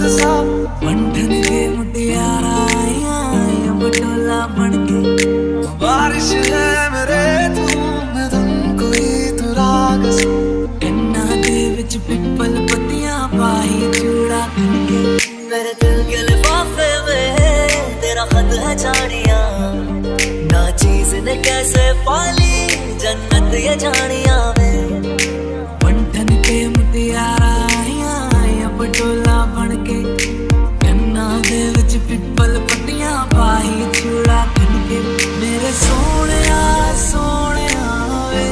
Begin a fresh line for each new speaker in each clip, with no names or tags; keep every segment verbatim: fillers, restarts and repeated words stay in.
सा
बंधन के मुटियारा आया बटोला बनके।
बारिश है मेरे धूम धुम कोई तू राग सा
कन्ना दे विच पिपल पत्तियां पाई चूड़ा करके।
मेरे दिल के लिफाफे में तेरा खत है जानिया, ना चीज ने कैसे पाली जन्नत ये जानिया में।
बंधन के मुटियारा आया बटोला बनके। कन्ना दे विच पिपल पत्तियां पाई चूड़ा करके। मेरे सोनिया सोनिया वे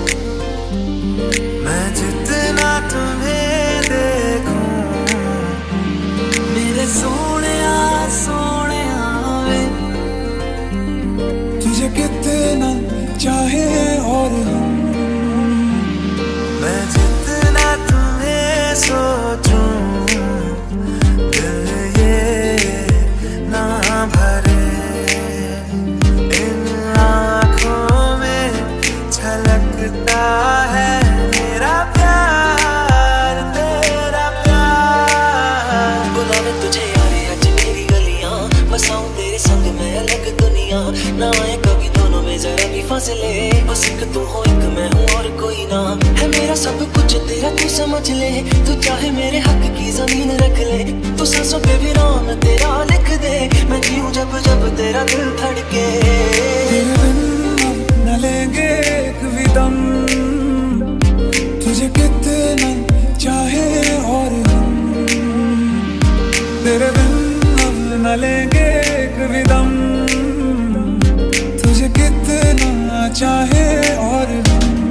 मैं जितना तुम्हें देखूं,
मेरे सोनिया सोनिया वे
तुझे कितना चाहे और हम, मैं जितना तुम्हें सोचूं दिल ये ना भरे। इन आँखों में छलकता है मेरा प्यार, तेरा प्यार।
बुलावे तुझे यारे आज मेरी गलियां, बसाऊं तेरे संग मैं अलग दुनिया। ना आए कभी दोनों में जरा भी फासले, बस एक तू हो एक मैं हूँ और कोई ना है। मेरा सब कुछ तेरा तू समझ ले, तू चाहे मेरे हक की जमीन रख ले। तू सांसों पे भी नाम तेरा लिख दे, मैं जीऊं जब जब तेरा दिल धड़के।
तेरे बिन अब न लेंगे एक भी दम, तुझे कितना चाहे और हम, तेरे बिन अब न लेंगे एक भी दम, तुझे कितना चाहे और हम।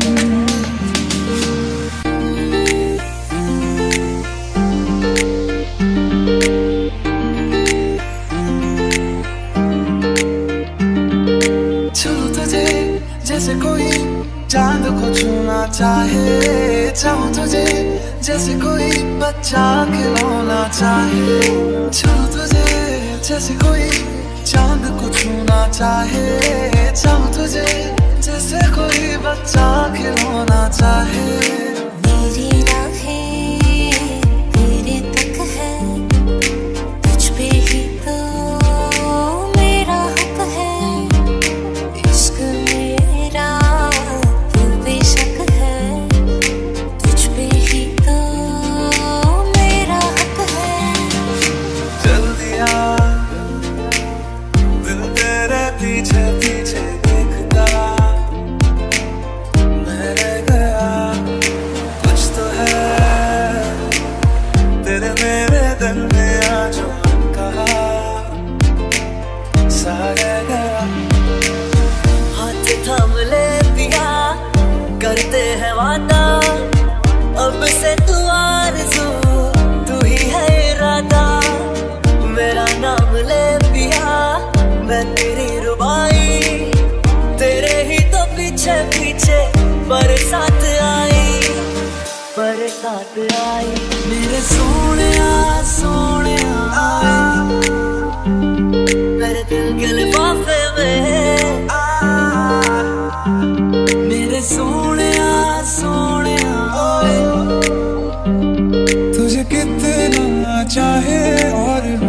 छू तुझे जैसे कोई चांद को छूना चाहे, चाहूं तुझे जैसे कोई बच्चा खिलौना चाहे। छू तुझे जैसे कोई चांद को छूना चाहे, चाहूं तुझे जैसे कोई बच्चा खिलौना चाहे।
मेरी राहें तेरे तक है, तुझ पे ही तो मेरा हक है। इश्क मेरा तू बेशक है, तुझ पे ही तो मेरा हक है।
चल दिया दिल तेरे पीछे पीछे देखता, मैं रह गया कुछ तो है तेरे मेरे दिल में आज कहा सा रह गया।
हाथ थाम ले पिया करते हैं वादा, अब से तू आरज़ू तू ही है इरादा। मेरा नाम ले पिया मैं तेरी रुबाई, तेरे ही तो पीछे पीछे बरसात आई, बरसात आई।
मेरे सोनिया सोनिया
मेरे दिल के लिफाफे में,
मेरे सोनिया सोनिया
तुझे कितना चाहे और